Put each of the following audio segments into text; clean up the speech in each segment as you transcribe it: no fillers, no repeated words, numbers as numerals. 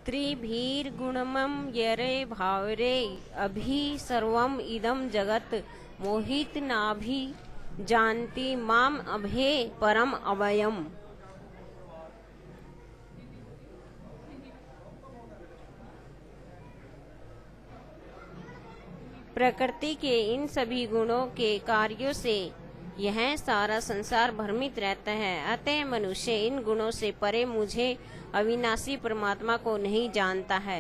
त्रिभिर्गुणमं यरे भावरे अभि सर्वम इदं जगत मोहित नाभि जानति माम अभे परम अवयम। प्रकृति के इन सभी गुणों के कार्यों से यह सारा संसार भ्रमित रहता है। अतः मनुष्य इन गुणों से परे मुझे अविनाशी परमात्मा को नहीं जानता है।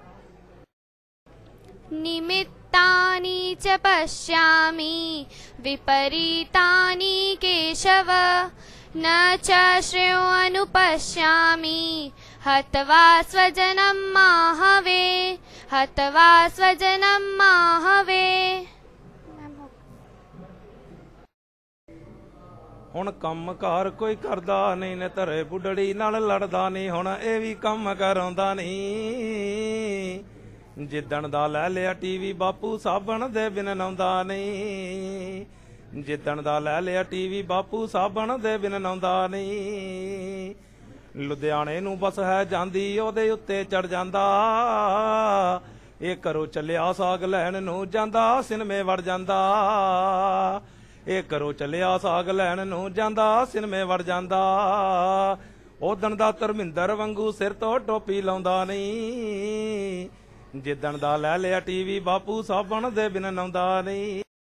निमित्तानि च पश्यामि विपरीतानि केशव न च श्रेयो अनुपश्यामि हत्वा स्वजनं माहवे हत्वा स्वजनं माहवे। ਹੁਣ ਕੰਮ ਕਾਰ ਕੋਈ ਕਰਦਾ ਨਹੀਂ ਨੇ ਧਰੇ ਬੁੱਢੜੀ ਨਾਲ ਲੜਦਾ ਨਹੀਂ ਹੁਣ ਇਹ ਵੀ ਕੰਮ ਕਰਾਉਂਦਾ ਨਹੀਂ ਜਿੱਦਣ ਦਾ ਲੈ ਲਿਆ ਟੀਵੀ ਬਾਪੂ ਸਾਬਣ ਦੇ ਬਿਨ ਨਾਉਂਦਾ ਨਹੀਂ ਜਿੱਦਣ ਦਾ ਲੈ ਲਿਆ ਟੀਵੀ ਬਾਪੂ ਸਾਬਣ ਦੇ ਬਿਨ ਨਾਉਂਦਾ ਨਹੀਂ ਲੁਧਿਆਣੇ ਨੂੰ ਬਸ ਹੈ ਜਾਂਦੀ ਉਹਦੇ ਉੱਤੇ ਚੜ ਜਾਂਦਾ ਇਹ ਘਰੋਂ ਚੱਲਿਆ ਸਾਗ ਲੈਣ ਨੂੰ ਜਾਂਦਾ ਸਿਨਮੇ ਵੜ ਜਾਂਦਾ ਇਹ ਘਰੋਂ ਚੱਲਿਆ ਸਾਗ ਲੈਣ ਨੂੰ ਜਾਂਦਾ ਸਿਨਮੇ ਵੜ ਜਾਂਦਾ ਉਦਣ ਦਾ ਧਰਮਿੰਦਰ ਵਾਂਗੂ ਸਿਰ ਤੋਂ ਟੋਪੀ ਲਾਉਂਦਾ ਨਹੀਂ ਜਿੱਦਣ ਦਾ ਲੈ ਲਿਆ ਟੀਵੀ ਬਾਪੂ ਸਾਬਣ ਦੇ ਬਿਨ ਨਾਉਂਦਾ ਨਹੀਂ।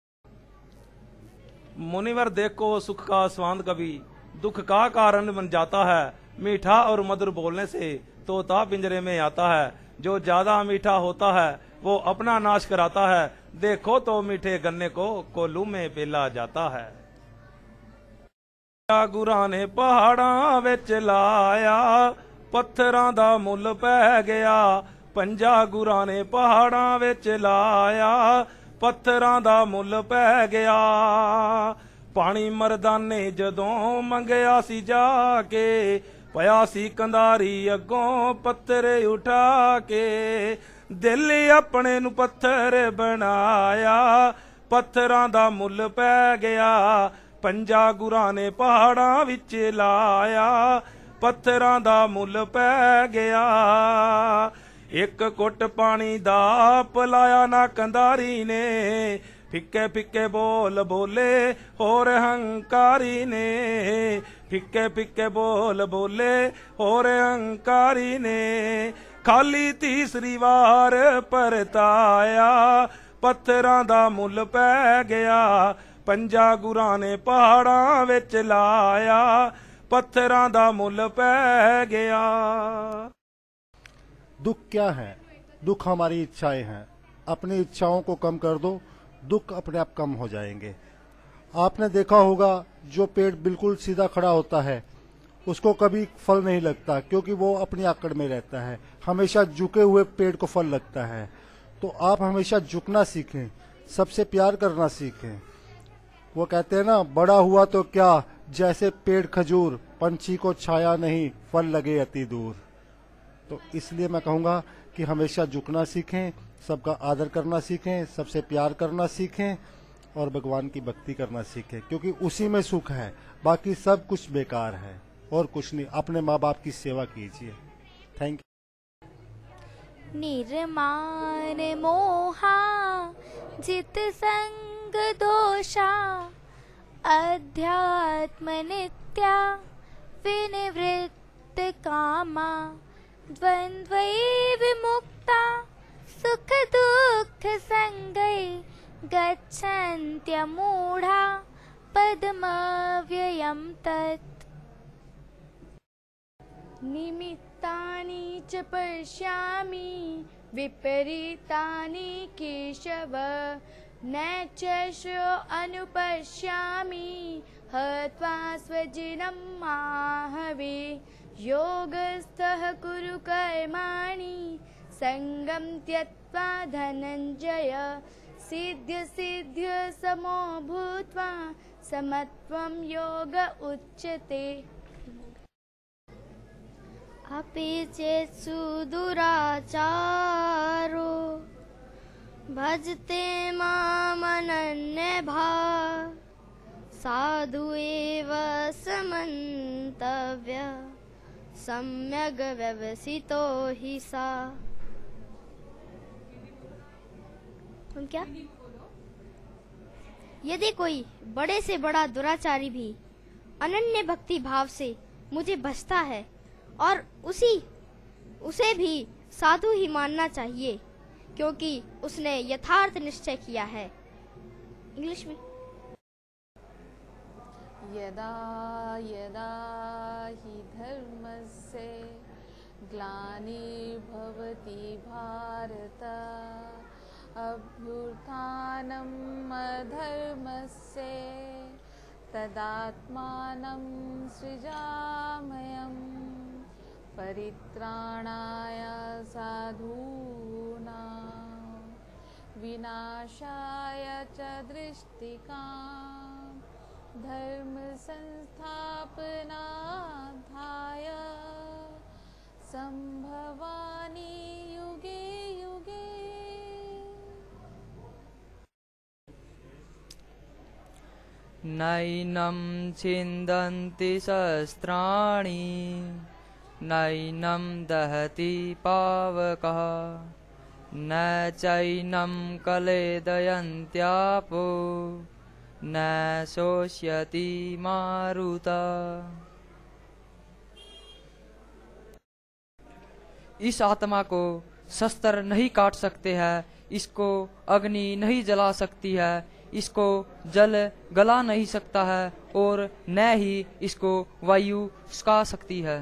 मुनिवर देखो सुख का स्वांद कभी दुख का कारण बन जाता है मीठा और मधुर बोलने से तोता पिंजरे में आता है जो ज्यादा मीठा होता है वो अपना नाश कराता है देखो तो मीठे गन्ने को कोल्हू में पेला जाता है। गुरां ने पहाड़ां विच लाया पत्थरां दा मुल पै गया पंजा गुरां ने पहाड़ां विच लाया पत्थरां दा मुल पै गया पानी मरदाने जदों मंगया सी जाके पया सी कंधारी अगों पत्थर उठा के दिल अपने नू पत्थर बनाया पत्थरां दा मुल पै गया पंजा गुरां ने पहाड़ां विच लाया पत्थरां दा मुल पै गया एक घुट पानी दा पिलाया ना कंधारी ने फिक्के फिक्के बोल बोले होर हंकारी ने फिक्के फिक्के बोल बोले होर हंकारी ने खाली तीसरी बार परताया पत्थरां दा मुल पै गया पंजा गुरां ने पहाड़ां विच लाया पत्थरां दा मुल पै गया। दुख क्या है? दुख हमारी इच्छाएं हैं। अपनी इच्छाओं को कम कर दो दुख अपने आप कम हो जाएंगे। आपने देखा होगा जो पेड़ बिल्कुल सीधा खड़ा होता है उसको कभी फल नहीं लगता क्योंकि वो अपनी आकड़ में रहता है। हमेशा झुके हुए पेड़ को फल लगता है। तो आप हमेशा झुकना सीखें सबसे प्यार करना सीखें। वो कहते हैं ना बड़ा हुआ तो क्या जैसे पेड़ खजूर पंछी को छाया नहीं फल लगे अति दूर। तो इसलिए मैं कहूँगा कि हमेशा झुकना सीखें सबका आदर करना सीखें सबसे प्यार करना सीखें और भगवान की भक्ति करना सीखें क्योंकि उसी में सुख है बाकी सब कुछ बेकार है और कुछ नहीं। अपने माँ बाप की सेवा कीजिए। Thank you. निर्माण मोहा जित संग दोषा अध्यात्म नित्या विनिवृत्त कामा द्वंद्वै विमुक्ता सुख दुख संगै गच्छन्त्यमूढ़ा पद्मव्ययं तत्। निमित्तानि च पश्यामि विपरीतानि केशव न च श्रेयो अनुपश्यामि हत्वा स्वजनं माहवे योगस्थः कुरु कर्माणि संगं त्यक्त्वा धनञ्जय सिद्ध्य सिद्ध्य समो भूत्वा समत्वं योग उच्यते। अपि चेत् सुदुराचारो भजते मामनन्यभाक् साधु एव समन्तव्य सम्यग् व्यवसितो हि सा। तुम क्या? यदि कोई बड़े से बड़ा दुराचारी भी अनन्य भक्ति भाव से मुझे भजता है और उसे भी साधु ही मानना चाहिए, क्योंकि उसने यथार्थ निश्चय किया है। इंग्लिश में यदा यदा हि धर्मस्य ग्लानिर्भवति भारत अभ्युत्थानम् अधर्मस्य तदात्मानं सृजाम्यहम् परित्राणाय साधूनां विनाशाय च दृष्टिकाम् धर्म संस्थापनार्थाय संभवानि युगे युगे। नैनं छिन्दन्ति शस्त्राणि नैनं दहति पावकः न चैनं कलेदयन्त्यापो न शोष्यति मारुता। इस आत्मा को शस्त्र नहीं काट सकते हैं, इसको अग्नि नहीं जला सकती है, इसको जल गला नहीं सकता है और न ही इसको वायु सुखा सकती है।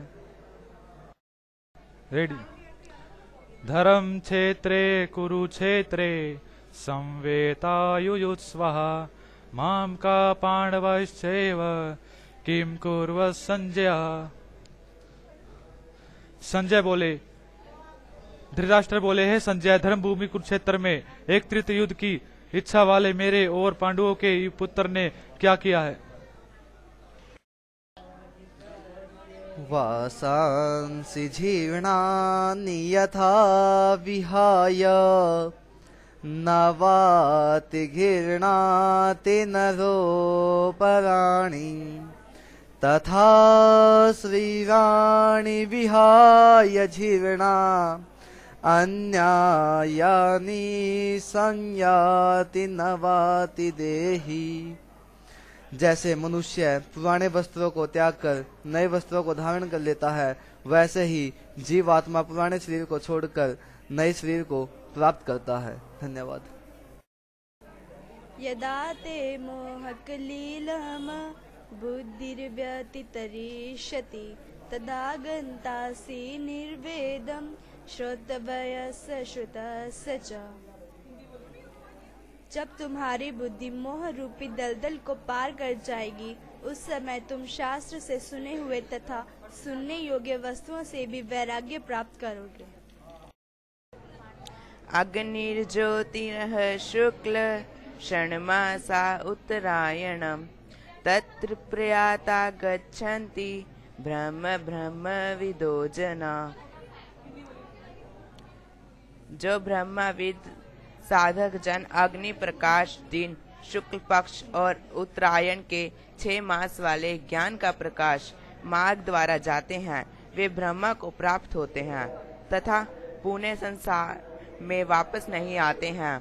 रेडी। धर्म क्षेत्रे कुरुक्षेत्रे संवेतायुयुत्स्वः माम का पांडवश्चैव किम कुर्वः संजय। संजय बोले, धृतराष्ट्र बोले, हे संजय, धर्म भूमि कुरुक्षेत्र में एक तृतीय युद्ध की इच्छा वाले मेरे और पांडवों के पुत्र ने क्या किया है? वासांसि जीर्णानि यथा विहाय नवाति गृह्णाति नरोपराणि तथा श्रीराणि विहाय जीर्णा अन्यायानि संयाति नवाति देहि। जैसे मनुष्य पुराने वस्त्रों को त्याग कर नए वस्त्रों को धारण कर लेता है, वैसे ही जीवात्मा पुराने शरीर को छोड़कर नए शरीर को प्राप्त करता है। धन्यवाद। यदा ते मोहकलीलम बुद्धिर्व्यतितरिष्यति तदा गन्तासि निर्वेदं श्रोतव्यस्य श्रुतस्य च। जब तुम्हारी बुद्धि मोह रूपी दलदल को पार कर जाएगी, उस समय तुम शास्त्र से सुने हुए तथा सुनने योग्य वस्तुओं से भी वैराग्य प्राप्त करोगे। अग्निर्ज्योतिरः शुक्ल षण्मासा उत्तरायणम् तत्र प्रयाता गच्छन्ति ब्रह्म ब्रह्मविदो जना। जो ब्रह्मविद साधक जन अग्नि प्रकाश दिन, शुक्ल पक्ष और उत्तरायण के 6 मास वाले ज्ञान का प्रकाश मार्ग द्वारा जाते हैं, वे ब्रह्मा को प्राप्त होते हैं तथा पुणे संसार में वापस नहीं आते हैं।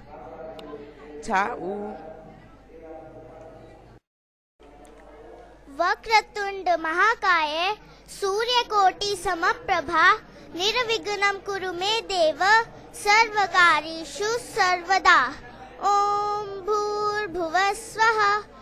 वक्रतुंड महाकाय सूर्यकोटि समप्रभा निर्विघ्नं कुरु मे देव सर्वकार्येषु सर्वदा। ओम भूर्भुवस्वः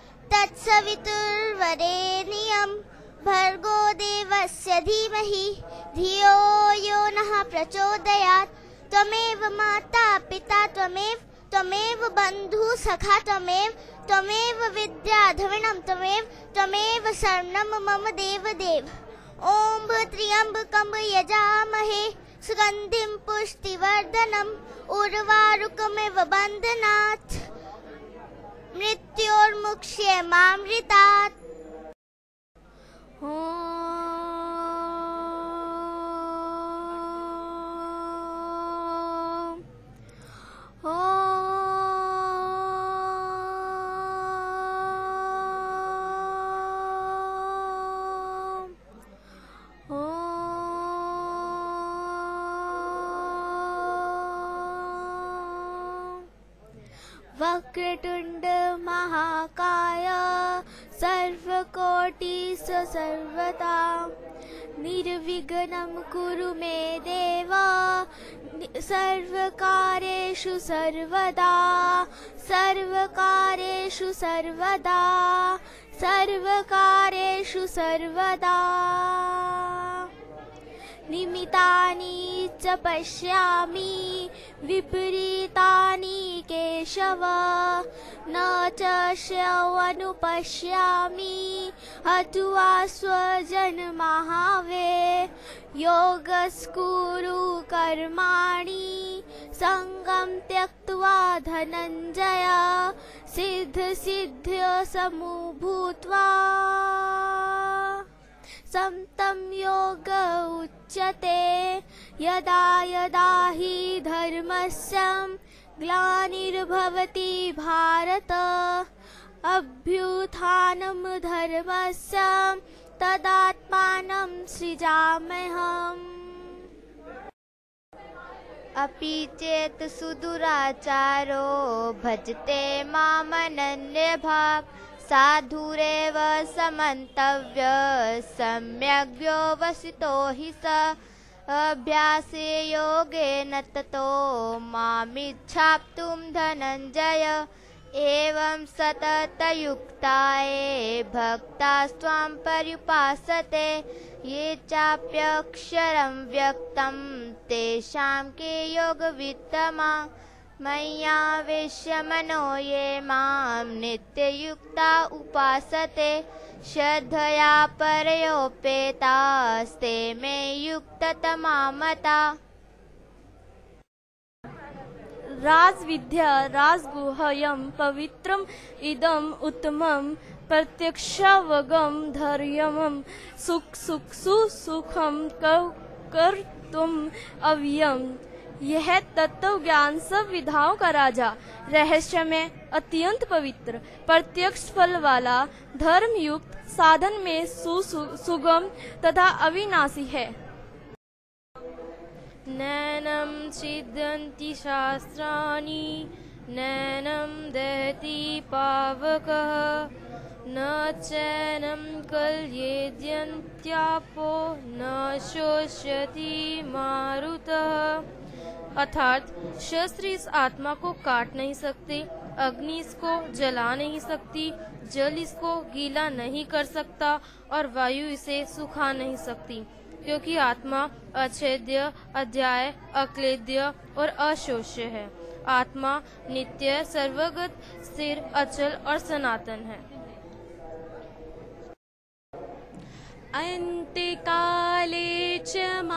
तत्सवितुर्वरेण्यं भर्गो देवस्य धीमहि धियो यो नः प्रचोदयात्। त्वमेव माता पिता त्वमेव बन्धु सखा त्वमेव विद्या धविणं त्वमेव शरणं मम देव। ओम त्र्यंबकं यजामहे सुगंधिं पुष्टिवर्धनम् उर्वारुकमिव बन्धनात् मृत्योर्मुक्ष्यमामृतात्। वक्रतुंड महाकाय सर्वकोटि सर्वदा निर्विघ्नं कुरु मे देव सर्वकार्येषु सर्वदा सर्वकार्येषु सर्वदा सर्वकार्येषु सर्वदा निमित्तानि च पश्यामि विपरीतानि केशव न च श्रवणुपश्यामि हत्वा स्वजनमाहवे योगस्कुरु कर्माणि संगं त्यक्त्वा धनञ्जय सिद्ध समूभूत्वा समतं योग उच्यते यदा यदा हि धर्मस्य ग्लानिर्भवति भारत अभ्युत्थानं धर्मस्य तदात्मानं सृजाम्यहम् अपि चेत् सुदुराचारो भजते मामनन्यभाक् साधुरेव समन्तव्य सम्यग् व्यवसितो हि स अभ्यासे योगेन ततो मामिच्छाप्तुं धनञ्जय एवं सततयुक्ताये भक्तास्त्वां पर्युपासते ये चाप्यक्षरं व्यक्तं तेषां के योगवित्तमा मय्यावेश्य मनो ये मां नित्ययुक्ता उपासते श्रद्धया परयोपेतास्ते मे युक्ततमा मता राजविद्या राजगुह्यं पवित्रम् इदम् उत्तमं प्रत्यक्षावगम धैर्यं सुखम कर्तुम् अव्ययम्। यह तत्व ज्ञान सब विधाओं का राजा, रहस्यमय, अत्यंत पवित्र, प्रत्यक्ष फल वाला, धर्म युक्त, साधन में सुगम तथा अविनाशी है। नैनं छिद्यन्ति शास्त्राणि नैनं दहति पावकः न चैनं क्लेद्यन्त्यापो न शोष्यति मारुतः। अर्थात शस्त्र इस आत्मा को काट नहीं सकते, अग्नि इसको जला नहीं सकती, जल इसको गीला नहीं कर सकता और वायु इसे सुखा नहीं सकती, क्योंकि आत्मा अछेद्य, अध्याय, अक्लेद्य और अशोष्य है। आत्मा नित्य, सर्वगत, स्थिर, अचल और सनातन है। अन्त्यकाले च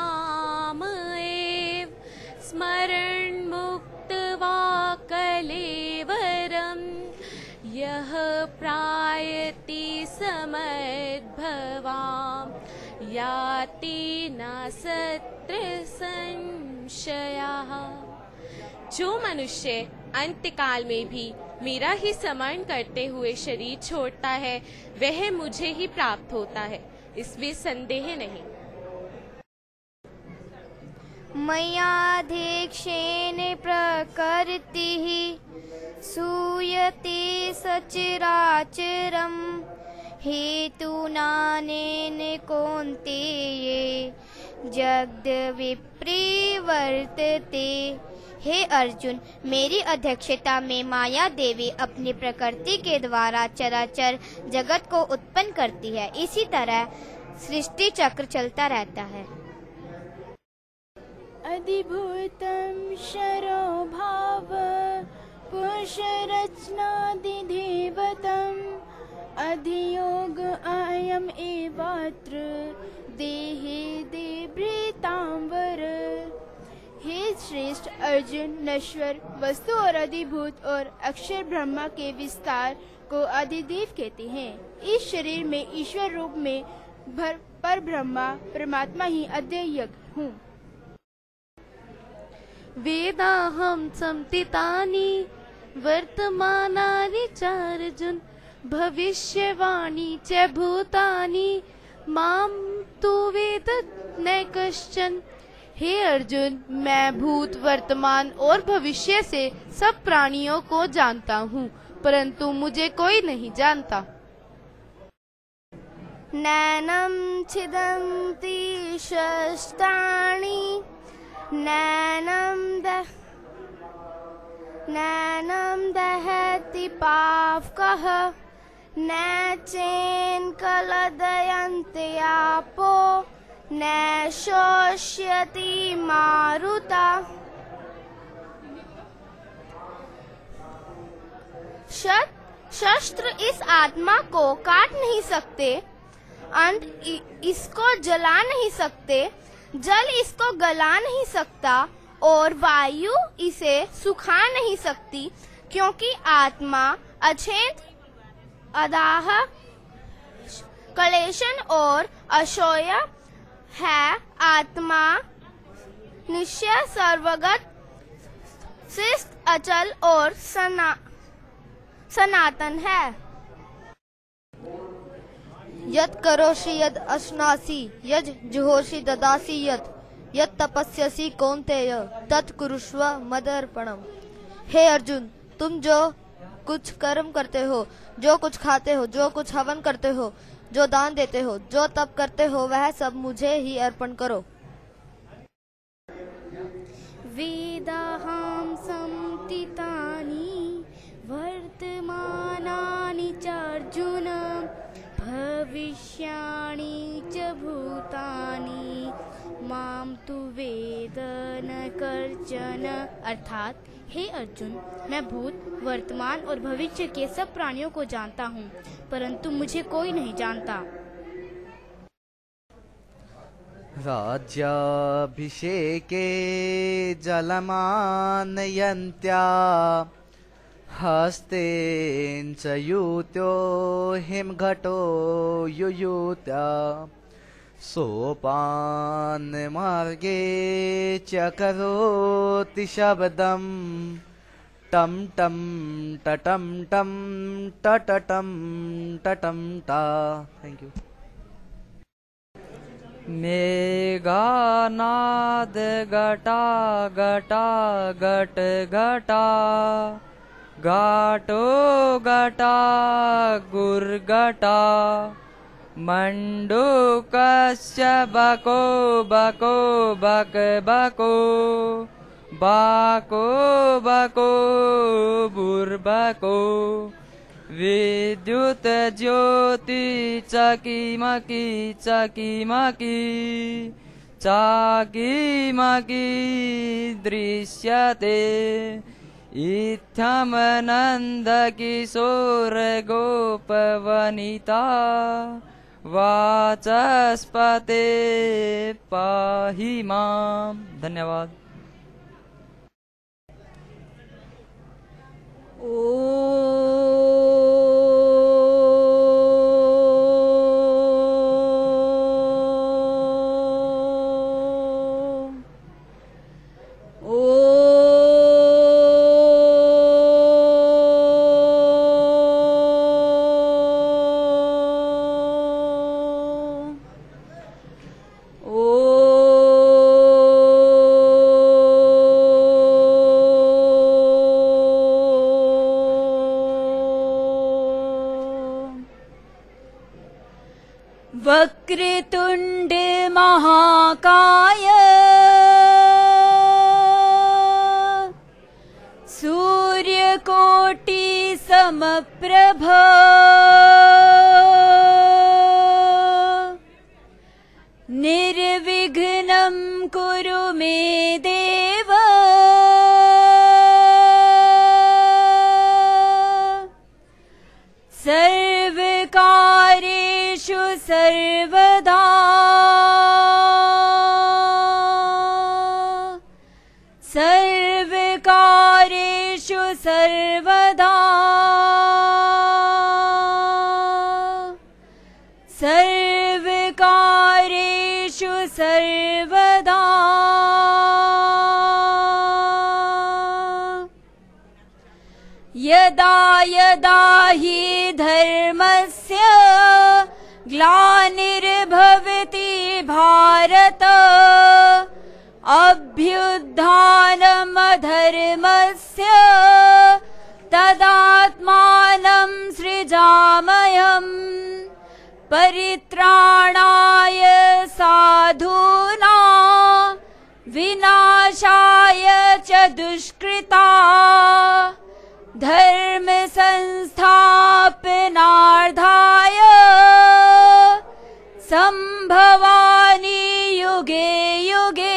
मामेव स्मरन् मुक्त्वा कलेवरं यः प्रायति समद्भवां याति नासत्र संशयः। जो मनुष्य अंत्यकाल में भी मेरा ही स्मरण करते हुए शरीर छोड़ता है वह मुझे ही प्राप्त होता है, इसमें संदेह नहीं। मय्याधीक्षेण प्रकृतिः सूयते सचराचरम् हेतुनानेन कौन्तेय जगद्विप्रवर्तते। हे अर्जुन, मेरी अध्यक्षता में माया देवी अपनी प्रकृति के द्वारा चराचर जगत को उत्पन्न करती है। इसी तरह सृष्टि चक्र चलता रहता है। अधिभूतं शरो भाव पुरुषरचनादिदेवतम् अधियोग अयम् एवात्र देहे देवृतांवर। हे श्रेष्ठ अर्जुन, नश्वर वस्तु और अधिभूत और अक्षर ब्रह्मा के विस्तार को अधिदेव कहते हैं। इस शरीर में ईश्वर रूप में पर ब्रह्मा परमात्मा ही अध्ययक हूँ। वेदाहं संतितानि वर्तमानानि चार्जुन भविष्यवाणी च भूतानि मां तु वेद न कश्चन। हे अर्जुन, मैं भूत, वर्तमान और भविष्य से सब प्राणियों को जानता हूँ, परंतु मुझे कोई नहीं जानता। नैनं छिदन्ति शस्त्राणि नैनं दहति पावकः न चेन्कलदयन्ति आपो न शोष्यति मारुता। शस्त्र इस आत्मा को काट नहीं सकते, इसको जला नहीं सकते, जल इसको गला नहीं सकता और वायु इसे सुखा नहीं सकती, क्योंकि आत्मा अछेद, अदाह, कलेशन और अशोय है। आत्मा निश्चय, सर्वगत, शिष्ट, अचल और सनातन है। यत् करोषि यद् अश्नासि यज् जुहोषि ददासि यत् तपस्यसि कौन्तेय तत् कुरुष्व मदर्पणम्। हे अर्जुन, तुम जो कुछ कर्म करते हो, जो कुछ खाते हो, जो कुछ हवन करते हो, जो दान देते हो, जो तप करते हो, वह सब मुझे ही अर्पण करो। वेदाहं संतितानि वर्तमानानि च अर्जुन भविष्याणि च भूतानि माम तु वेद न कर्चन। अर्थात, हे अर्जुन, मैं भूत, वर्तमान और भविष्य के सब प्राणियों को जानता हूँ, परंतु मुझे कोई नहीं जानता। राज्याभिषेके जलमानयन्त्या हस्तेन च यूत्यो हिमघटो युयुत्या सोपान मार्गे च करोति शब्दं टम टम टटम टम टटटम टटम टा। Thank you. मेघानाद घटा घटा घट घटा घाटो घटा गुर्घटा मंडूकस्य बको बको बक बको बाको बको बुर्बको विद्युत ज्योति चकीमकी चकीमकी चाकीमकी दृश्यते इत्थमनन्द किशोर गोपवनिता वाचस्पते पाहि माम्। धन्यवाद। वक्रतुंड महाकाय सूर्यकोटि समप्रभ निर्विघ्नं कुरु मे देव सर्वकार्येषु सर्वदा सर्वकार्येषु सर्वदा सर्वकार्येषु सर्वदा यदा यदा हि धर्मस्य ग्लानिर्भवति भारत परित्राणाय साधूनां विनाशाय च दुष्कृता धर्म संस्थापनार्थाय संभवामि युगे युगे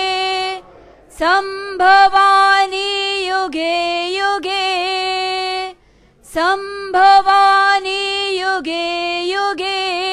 संभवामि युगे युगे संभवामि युगे युगे।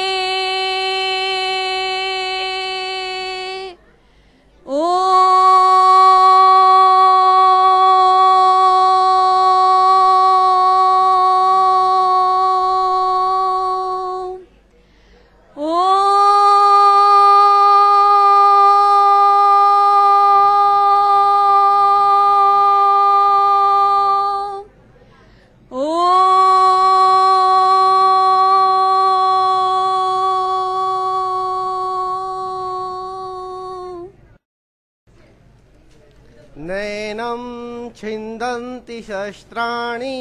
नैनं छिन्दन्ति शस्त्राणि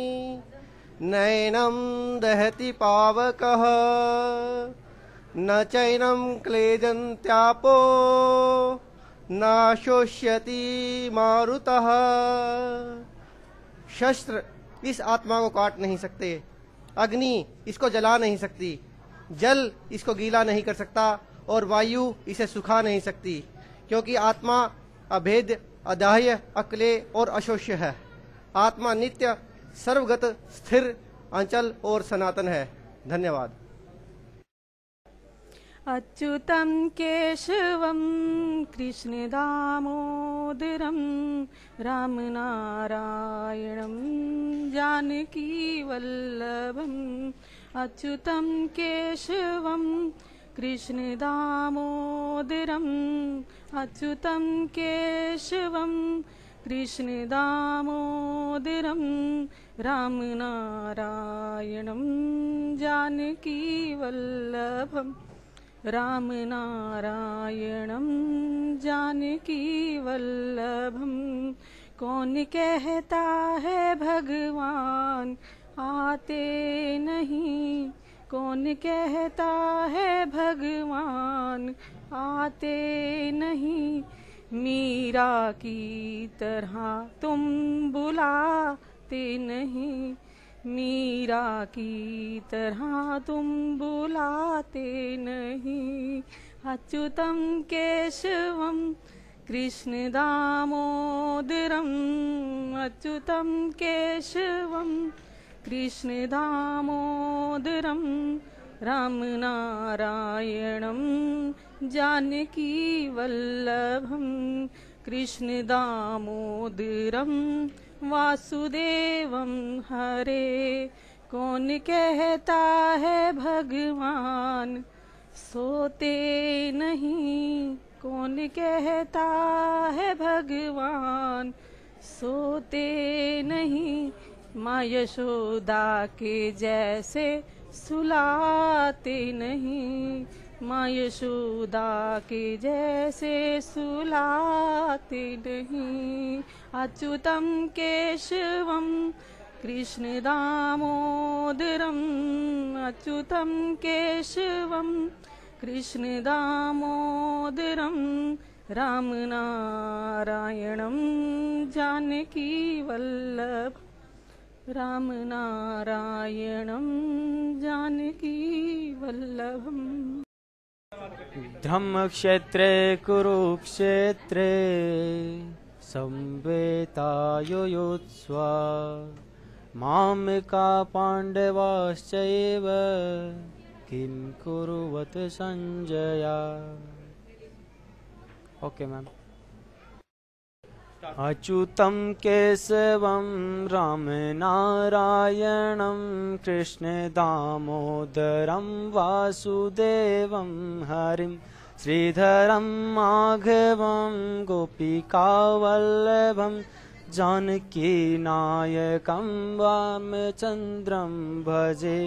नैनं दहति पावकः न चैनं क्लेदन्त्यापो न शोष्यति मारुतः। शस्त्र इस आत्मा को काट नहीं सकते, अग्नि इसको जला नहीं सकती, जल इसको गीला नहीं कर सकता और वायु इसे सुखा नहीं सकती, क्योंकि आत्मा अभेद्य, अदाह्य, अक्ले और अशोष्य है। आत्मा नित्य, सर्वगत, स्थिर, अंचल और सनातन है। धन्यवाद। अच्युतं केशवं कृष्ण दामोदरं रामनारायणं जानकी वल्लभम्। अच्युतं केशवं कृष्ण दामोदरम् अच्युतं केशवं कृष्ण दामोदरं रामनारायणं जानकी वल्लभम्। रामनारायणं जानकी वल्लभम्। कौन कहता है भगवान आते नहीं, कौन कहता है भगवान आते नहीं। मीरा की तरह तुम बुलाते नहीं, मीरा की तरह तुम बुलाते नहीं। अच्युतं केशवं कृष्ण दामोदरम् अच्युतं केशवं कृष्ण दामोदरं रामनारायणं जानकी वल्लभं। कृष्ण दामोदरं वासुदेवं हरे। कौन कहता है भगवान सोते नहीं, कौन कहता है भगवान सोते नहीं। माँ यशोदा के जैसे सुलाते नहीं, माँ यशोदा के जैसे सुलाते नहीं। अच्युतं केशवं कृष्ण दामोदरम् अच्युतं केशवं कृष्ण दामोदरं रामनारायणं जानकी वल्लभ। रामनारायणं जानकी वल्लभम्। धम्मक्षेत्रे कुरुक्षेत्रे संवेतायुयुत्स्वा मामका पाण्डवाश्चैव किं कुरुवत संजय। Okay ma'am. अच्युतं केशवं रामनारायणं कृष्ण दामोदरं वासुदेवं हरिं श्रीधरं माधवं गोपिकावल्लभं जानकी नायकं रामचन्द्रं भजे।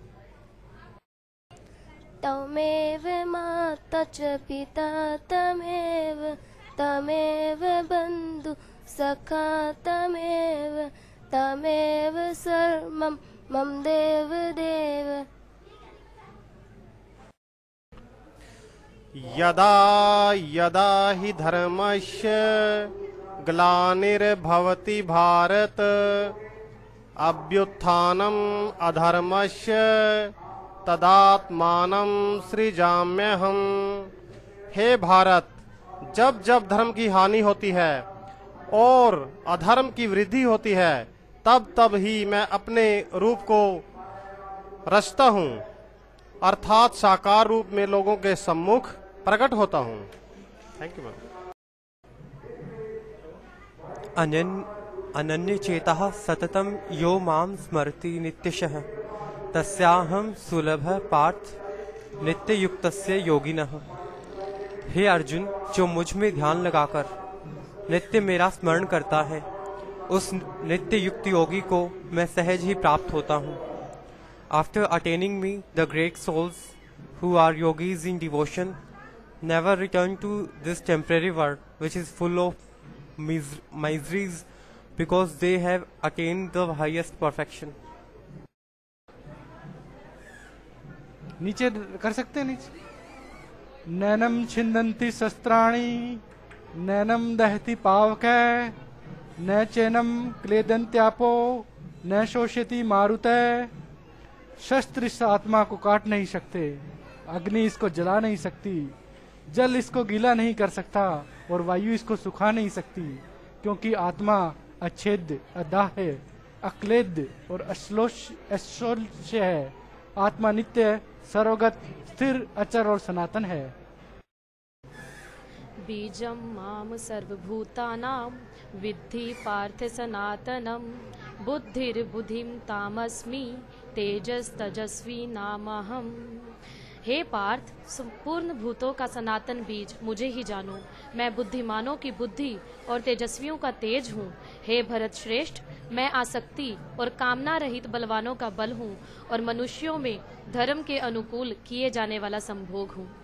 तमेव माता च पिता तमेव तमेव बन्धु सखा तमेव तमेव सर्वं मम देव देव। यदा यदा हि धर्मस्य ग्लानिर्भवति भारत अभ्युत्थानम् अधर्मस्य तदात्मानं सृजाम्यहम्। हे भारत, जब जब धर्म की हानि होती है और अधर्म की वृद्धि होती है, तब तब ही मैं अपने रूप को रचता हूँ, अर्थात साकार रूप में लोगों के सम्मुख प्रकट होता हूँ। Thank you ma'am. अनन्य चेतः सततम यो माम स्मरति नित्यशः तस्याहम सुलभ पार्थ नित्य युक्तस्य योगिनः। हे अर्जुन, जो मुझ में ध्यान लगाकर नित्य मेरा स्मरण करता है, उस नित्य युक्त योगी को मैं सहज ही प्राप्त होता हूँ। After attaining me, the great souls who are yogis in devotion never return to this temporary world which is full of miseries, because they have attained the highest perfection. नीचे कर सकते हैं नीचे। नैनम छिन्दन्ति शस्त्राणि नैनम दहति पावकै न चैनम क्लेदन्त्यापो न शोषयति मारुतः। शस्त्र इस आत्मा को काट नहीं सकते, अग्नि इसको जला नहीं सकती, जल इसको गीला नहीं कर सकता और वायु इसको सुखा नहीं सकती, क्योंकि आत्मा अच्छेद्य, अदाह्य, अक्लेद्य और अश्लोष्य है। आत्मा नित्य, सर्वगत, स्थिर, अचर और सनातन है। बीजं माम सर्वभूतानां विद्धि पार्थ सनातनम बुद्धिर्बुद्धिं तामस्मि तेजस्तजस्वी नामहम। हे पार्थ, संपूर्ण भूतों का सनातन बीज मुझे ही जानो। मैं बुद्धिमानों की बुद्धि और तेजस्वियों का तेज हूँ। हे भरत श्रेष्ठ, मैं आसक्ति और कामना रहित बलवानों का बल हूँ और मनुष्यों में धर्म के अनुकूल किए जाने वाला संभोग हूँ।